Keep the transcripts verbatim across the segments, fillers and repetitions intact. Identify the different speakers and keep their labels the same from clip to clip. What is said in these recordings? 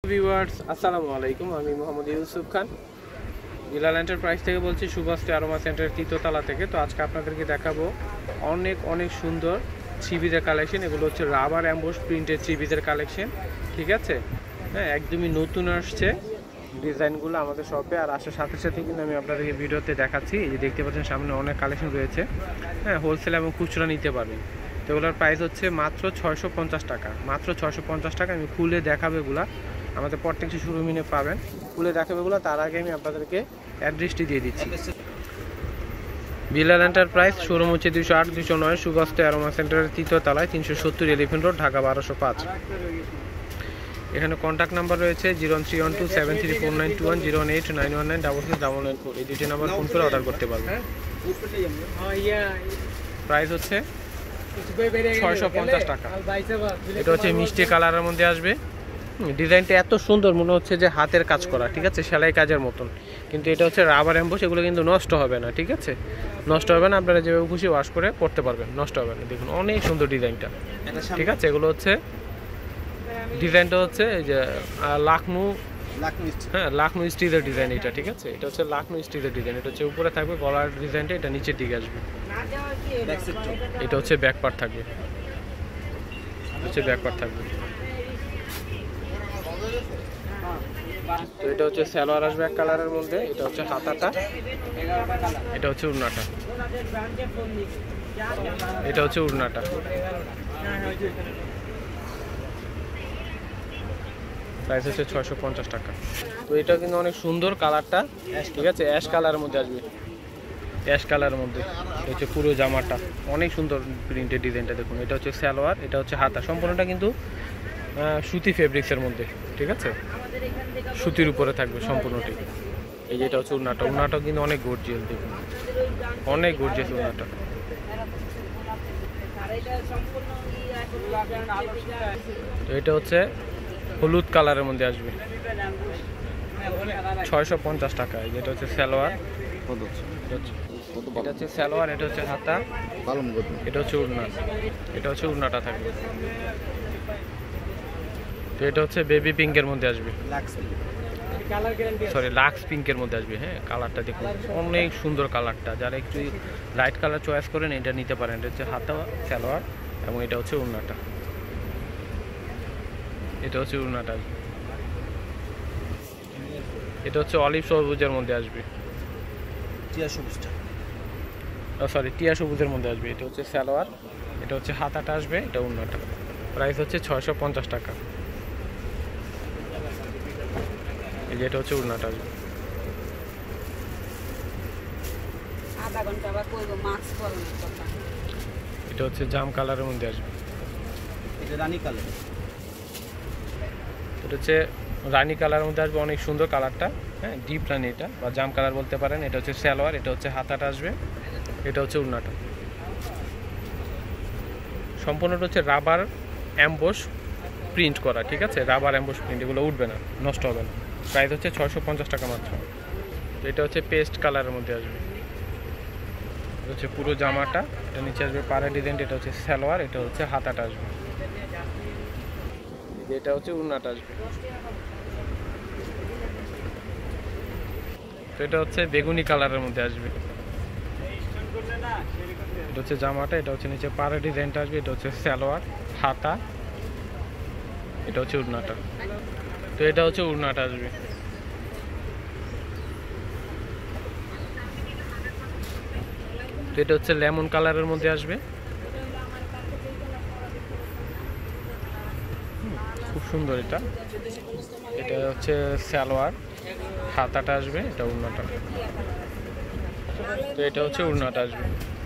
Speaker 1: Viewers আসসালামু আলাইকুম, আমি মোহাম্মদ ইউসুফ খান বিলাল এন্টারপ্রাইজ থেকে বলছি, সুভাষ অ্যারোমা সেন্টারের তৃতীয়তলা থেকে। তো আজকে আপনাদেরকে দেখাবো অনেক অনেক সুন্দর থ্রি পিসের কালেকশন। এগুলো হচ্ছে রাবার অ্যাম্বোস প্রিন্টের থ্রি পিসের কালেকশন, ঠিক আছে। হ্যাঁ, একদমই নতুন আসছে ডিজাইনগুলো আমাদের শপে। আর আসার সাথে সাথে কিন্তু আমি আপনাদেরকে ভিডিওতে দেখাচ্ছি, এই যে দেখতে পাচ্ছেন সামনে অনেক কালেকশন রয়েছে। হ্যাঁ, হোলসেল এবং খুচরা নিতে পারবেন। তো এগুলোর প্রাইস হচ্ছে মাত্র ছয়শো পঞ্চাশ টাকা, মাত্র ছয়শো পঞ্চাশ টাকা। আমি খুলে দেখাবো এগুলা, আমাদের প্রত্যেকটি শোরুমে পাবেন। খুলে দেখাবো এগুলো, তার আগে আমি আপনাদেরকে অ্যাড্রেসটি দিয়ে দিচ্ছি। বিলাল এন্টারপ্রাইজ শোরুম হচ্ছে দুশো আট দুশো নয় সুভাষ অ্যারোমা সেন্টারের তৃতীয় তলায়, তিনশো সত্তর এলিফেন্ট রোড, ঢাকা বারোশো পাঁচ। এখানে কন্ট্যাক্ট নাম্বার রয়েছে zero three one two seven three four nine two one, zero one eight nine one nine double six double nine four. এই দুটি নাম্বার ফোন করে অর্ডার করতে পারবেন। প্রাইস হচ্ছে ছয়শো পঞ্চাশ টাকা। এটা হচ্ছে মিষ্টি কালারের মধ্যে আসবে। ডিজাইনটা এত সুন্দর, মনে হচ্ছে যে হাতের কাজ করা, ঠিক আছে, সেলাই কাজের মতন। কিন্তু এটা হচ্ছে রাবার এমবোস, এগুলো কিন্তু নষ্ট হবে না, ঠিক আছে, নষ্ট হবে না। আপনারা যেভাবে খুশি ওয়াশ করে পড়তে পারবেন, নষ্ট হবে না। দেখুন অনেক সুন্দর ডিজাইনটা, ঠিক আছে। এগুলো হচ্ছে ডিজাইনটা হচ্ছে এই যে লাখনৌ, হ্যাঁ লাখনৌ স্টিলের ডিজাইন এটা, ঠিক আছে। এটা হচ্ছে লাখনৌ স্টিলের ডিজাইন। এটা হচ্ছে উপরে থাকবে গলার ডিজাইনটা, এটা নিচের দিকে আসবে। এটা হচ্ছে ব্যাক পার্ট থাকবে, হচ্ছে ব্যাক পার্ট থাকবে। তো এটা হচ্ছে সালোয়ার আসবে এক কালারের মধ্যে। এটা হচ্ছে হাতাটা, এটা হচ্ছে উড়নাটা, এটা হচ্ছে উড়নাটা। প্রাইস হচ্ছে ছয়শো পঞ্চাশ টাকা। তো এটা কিন্তু অনেক সুন্দর কালারটা, ঠিক আছে, অ্যাশ কালারের মধ্যে আসবে, অ্যাশ কালারের মধ্যে। এটা হচ্ছে পুরো জামাটা অনেক সুন্দর প্রিন্টের ডিজাইনটা দেখুন। এটা হচ্ছে সালোয়ার, এটা হচ্ছে হাতা। সম্পূর্ণটা কিন্তু সুতি ফেব্রিক্সের মধ্যে, ঠিক আছে, সুতির উপরে থাকবে সম্পূর্ণটি। এই যে এটা হচ্ছে উড়নাটা, উড়নাটাও কিন্তু অনেক গর্জিয়াস, দেখুন অনেক গর্জিয়াস উড়নাটা। তো এটা হচ্ছে হলুদ কালারের মধ্যে আসবে, ছয়শো পঞ্চাশ টাকা। যেটা হচ্ছে সালোয়ার, এটা হচ্ছে সালোয়ার, এটা হচ্ছে হাতা, এটা হচ্ছে উড়না, এটা হচ্ছে উড়নাটা থাকবে। তো এটা হচ্ছে বেবি পিঙ্কের মধ্যে আসবে, সরি লাক্স পিঙ্কের মধ্যে আসবে। হ্যাঁ, কালারটা দেখুন অনেক সুন্দর কালারটা। যারা একটু লাইট কালার চয়েস করেন এটা নিতে পারেন। এটা হচ্ছে হাতা, সালোয়ার এবং এটা হচ্ছে উড়নাটা, এটা হচ্ছে উড়নাটা আসবে। এটা হচ্ছে অলিভ সবুজের মধ্যে আসবে, টিয়া সবুজটা, সরি টিয়া সবুজের মধ্যে আসবে। এটা হচ্ছে সালোয়ার, এটা হচ্ছে হাতাটা আসবে, এটা উড়নাটা। প্রাইস হচ্ছে ছয়শো পঞ্চাশ টাকা। এই যে এটা হচ্ছে উড়নাটা আসবে। এটা হচ্ছে জাম কালারের মধ্যে আসবে, এটা রানী কালার, এটা হচ্ছে রানী কালারের মধ্যে আসবে। অনেক সুন্দর কালারটা, হ্যাঁ ডিপ রানী এটা, বা জাম কালার বলতে পারেন। এটা হচ্ছে সালোয়ার, এটা হচ্ছে হাতাটা আসবে, এটা হচ্ছে উড়নাটা। সম্পূর্ণটা হচ্ছে রাবার অ্যাম্বোস প্রিন্ট করা, ঠিক আছে, রাবার অ্যাম্বোস প্রিন্ট, এগুলো উঠবে না, নষ্ট হবে না। প্রাইস হচ্ছে ছয়শো পঞ্চাশ টাকা মাত্র। এটা হচ্ছে পেস্ট কালারের মধ্যে আসবে। এটা হচ্ছে পুরো জামাটা, এটা নিচে আসবে পাড়া ডিজাইন। এটা হচ্ছে সালোয়ার, এটা হচ্ছে হাতাটা আসবে, এটা হচ্ছে উড়নাটা আসবে। তো এটা হচ্ছে বেগুনি কালারের মধ্যে আসবে। এটা হচ্ছে জামাটা, এটা হচ্ছে নিচে পাড়া ডিজাইনটা আসবে। এটা হচ্ছে সালোয়ার, হাতা, এটা হচ্ছে উড়নাটা। তো এটা হচ্ছে উড়নাটা আসবে। তো এটা হচ্ছে লেমন কালারের মধ্যে আসবে, খুব সুন্দর এটা। এটা হচ্ছে সালোয়ার, হাতাটা আসবে, এটা উড়নাটা। তো এটা হচ্ছে উড়নাটা আসবে।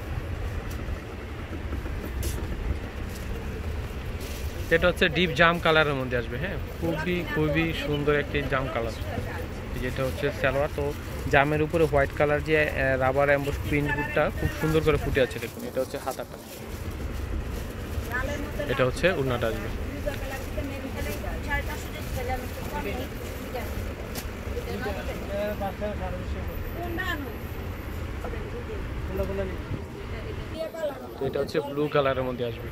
Speaker 1: এটা হচ্ছে ডিপ জাম কালারের মধ্যে আসবে। হ্যাঁ, খুবই খুবই সুন্দর একটি জাম কালার। যেটা হচ্ছে সালোয়ার। তো জামের উপরে হোয়াইট কালার যে রাবার এমবোস প্রিন্টটা খুব সুন্দর করে ফুটে আছে, দেখুন। এটা হচ্ছে হাতাটা, এটা হচ্ছে উড়নাটা আসবে। তো এটা হচ্ছে ব্লু কালারের মধ্যে আসবে।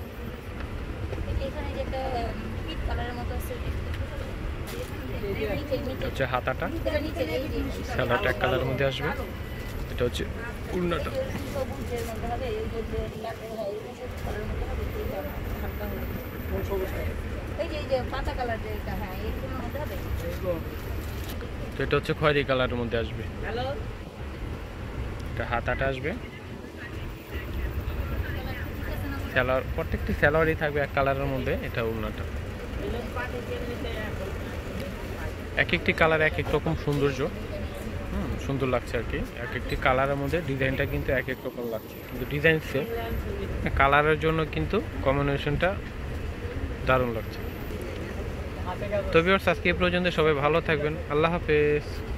Speaker 1: এটা হচ্ছে হাতাটা, সালোয়ারটা এক কালারের মধ্যে আসবে। এটা হচ্ছে উড়নাটা। তো এটা হচ্ছে খয়েরি কালারের মধ্যে আসবে। এটা হাতাটা আসবে, সালোয়ার প্রত্যেকটি সালোয়ারই থাকবে এক কালারের মধ্যে। এটা উড়নাটা। এক একটি কালার এক এক রকম সৌন্দর্য, হুম সুন্দর লাগছে আর কি। এক একটি কালারের মধ্যে ডিজাইনটা কিন্তু এক এক রকম লাগছে, কিন্তু ডিজাইন সেম, কালারের জন্য কিন্তু কম্বিনেশনটা দারুণ লাগছে। তো ভিউয়ার্স, আজকে এই পর্যন্ত। সবাই ভালো থাকবেন। আল্লাহ হাফেজ।